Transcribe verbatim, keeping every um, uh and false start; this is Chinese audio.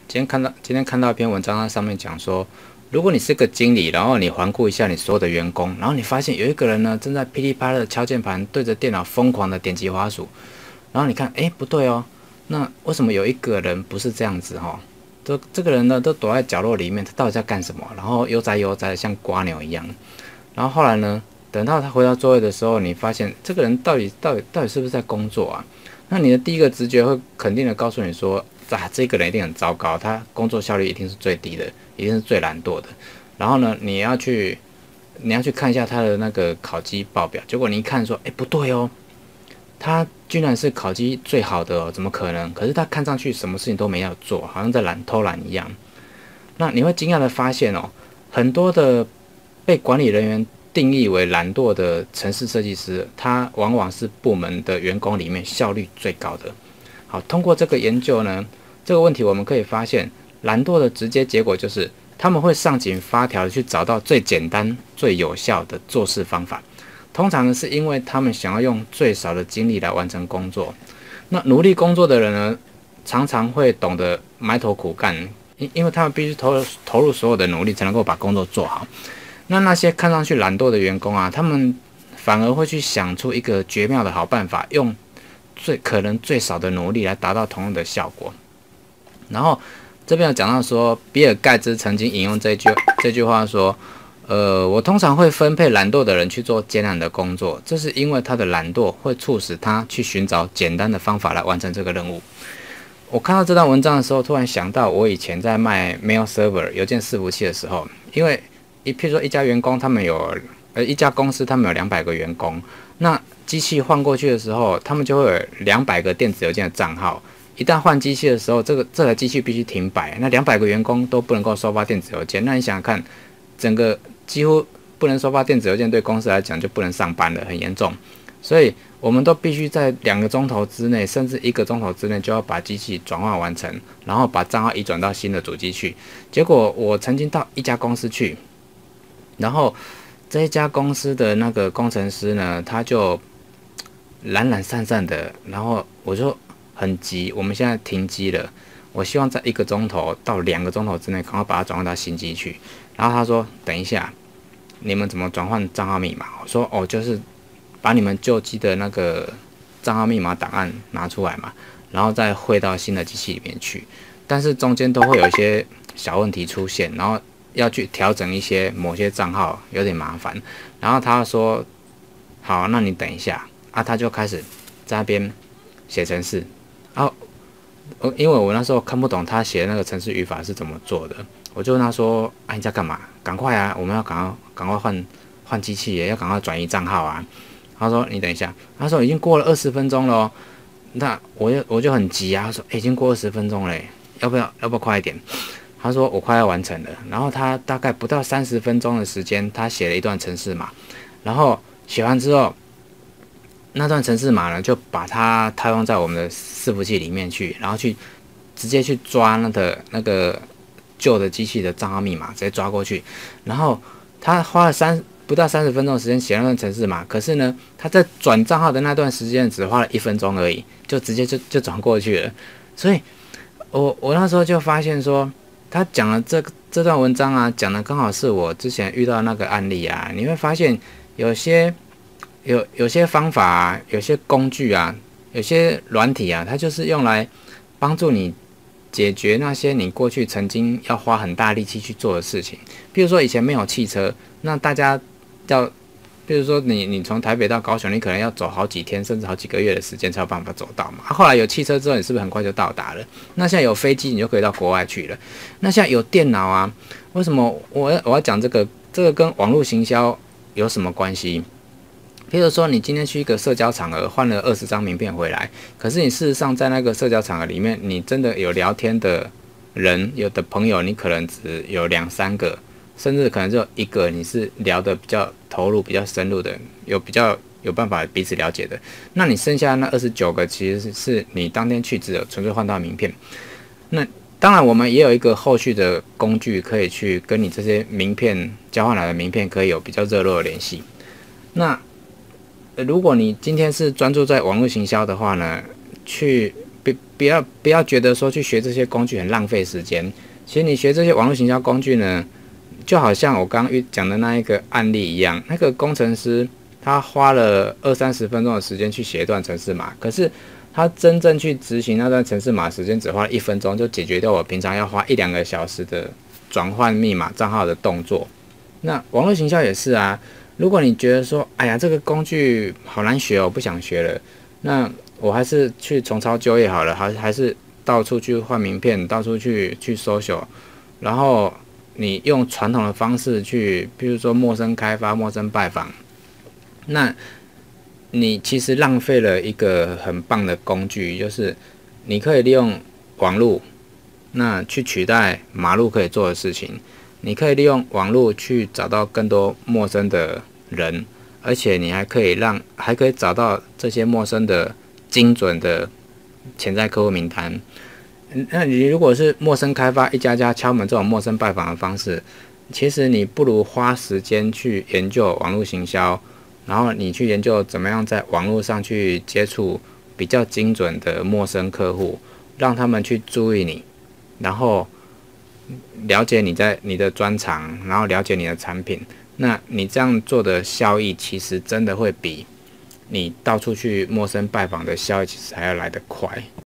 今天看到今天看到一篇文章，它上面讲说，如果你是个经理，然后你环顾一下你所有的员工，然后你发现有一个人呢正在噼里啪啦的敲键盘，对着电脑疯狂的点击滑鼠，然后你看，哎，不对哦，那为什么有一个人不是这样子哈？这这个人呢都躲在角落里面，他到底在干什么？然后悠哉悠哉的像瓜牛一样。然后后来呢，等到他回到座位的时候，你发现这个人到底到底到底是不是在工作啊？那你的第一个直觉会肯定的告诉你说，啊，这个人一定很糟糕，他工作效率一定是最低的，一定是最懒惰的。然后呢，你要去你要去看一下他的那个考绩报表，结果你一看说，哎，不对哦，他居然是考绩最好的哦，怎么可能？可是他看上去什么事情都没有做，好像在懒偷懒一样。那你会惊讶的发现哦，很多的被管理人员定义为懒惰的程式设计师，他往往是部门的员工里面效率最高的。好，通过这个研究呢，这个问题我们可以发现，懒惰的直接结果就是他们会上紧发条的去找到最简单、最有效的做事方法。通常是因为他们想要用最少的精力来完成工作。那努力工作的人呢，常常会懂得埋头苦干，因因为他们必须投入投入所有的努力才能够把工作做好。那那些看上去懒惰的员工啊，他们反而会去想出一个绝妙的好办法，用最可能最少的努力来达到同样的效果。然后这边有讲到说，比尔盖茨曾经引用这句这句话说，呃，我通常会分配懒惰的人去做艰难的工作，这是因为他的懒惰会促使他去寻找简单的方法来完成这个任务。我看到这段文章的时候，突然想到我以前在卖 mail server 邮件伺服器的时候，因为一譬如说一家员工他们有呃一家公司他们有两百个员工，那机器换过去的时候，他们就会有两百个电子邮件的账号。一旦换机器的时候，这个这台机器必须停摆，那两百个员工都不能够收发电子邮件。那你想想看，整个几乎不能收发电子邮件，对公司来讲就不能上班了，很严重。所以我们都必须在两个钟头之内，甚至一个钟头之内，就要把机器转换完成，然后把账号移转到新的主机去。结果我曾经到一家公司去，然后这一家公司的那个工程师呢，他就懒懒散散的，然后我就很急，我们现在停机了，我希望在一个钟头到两个钟头之内，赶快把它转换到新机去。然后他说，等一下，你们怎么转换账号密码？我说，哦，就是把你们旧机的那个账号密码档案拿出来嘛，然后再汇到新的机器里面去。但是中间都会有一些小问题出现，然后要去调整一些某些账号，有点麻烦。然后他说，好，那你等一下啊，他就开始在那边写程式。啊，因为我那时候看不懂他写的那个程式语法是怎么做的，我就问他说：“啊，你在干嘛？赶快啊，我们要赶快赶快换换机器耶，要赶快转移账号啊。”他说：“你等一下。”他说：“已经过了二十分钟了哦。”那我就我就很急啊，他说：“欸，已经过二十分钟了耶，要不要要不要快一点？”他说：“我快要完成了。”然后他大概不到三十分钟的时间，他写了一段程式码，然后写完之后，那段程式码呢，就把它套用在我们的伺服器里面去，然后去直接去抓那个那个旧的机器的账号密码，直接抓过去。然后他花了三不到三十分钟的时间写那段程式码，可是呢，他在转账号的那段时间只花了一分钟而已，就直接就就转过去了。所以我我那时候就发现说，他讲了这这段文章啊，讲的刚好是我之前遇到的那个案例啊。你会发现有些有有些方法啊，有些工具啊，有些软体啊，它就是用来帮助你解决那些你过去曾经要花很大力气去做的事情。比如说以前没有汽车，那大家要，比如说你你从台北到高雄，你可能要走好几天甚至好几个月的时间才有办法走到嘛。啊、后来有汽车之后，你是不是很快就到达了？那现在有飞机，你就可以到国外去了。那现在有电脑啊，为什么我要我要讲这个？这个跟网络行销有什么关系？譬如说，你今天去一个社交场合换了二十张名片回来，可是你事实上在那个社交场合里面，你真的有聊天的人，有的朋友你可能只有两三个，甚至可能只有一个你是聊得比较投入、比较深入的，有比较有办法彼此了解的。那你剩下那二十九个，其实是你当天去只有纯粹换到名片。那当然，我们也有一个后续的工具，可以去跟你这些名片交换来的名片，可以有比较热络的联系。那如果你今天是专注在网络行销的话呢，去，比不不要不要觉得说去学这些工具很浪费时间。其实你学这些网络行销工具呢，就好像我刚刚讲的那一个案例一样，那个工程师他花了二三十分钟的时间去写一段程式码，可是他真正去执行那段程式码时间只花了一分钟，就解决掉我平常要花一两个小时的转换密码账号的动作。那网络行销也是啊，如果你觉得说，哎呀，这个工具好难学，我不想学了，那我还是去重操旧业好了，还还是到处去换名片，到处去去social，然后你用传统的方式去，比如说陌生开发、陌生拜访，那你其实浪费了一个很棒的工具，就是你可以利用网络，那去取代马路可以做的事情。你可以利用网络去找到更多陌生的人，而且你还可以让，还可以找到这些陌生的精准的潜在客户名单。那你如果是陌生开发，一家家敲门这种陌生拜访的方式，其实你不如花时间去研究网络行销，然后你去研究怎么样在网络上去接触比较精准的陌生客户，让他们去注意你，然后了解你在你的专长，然后了解你的产品。那你这样做的效益，其实真的会比你到处去陌生拜访的效益，其实还要来得快。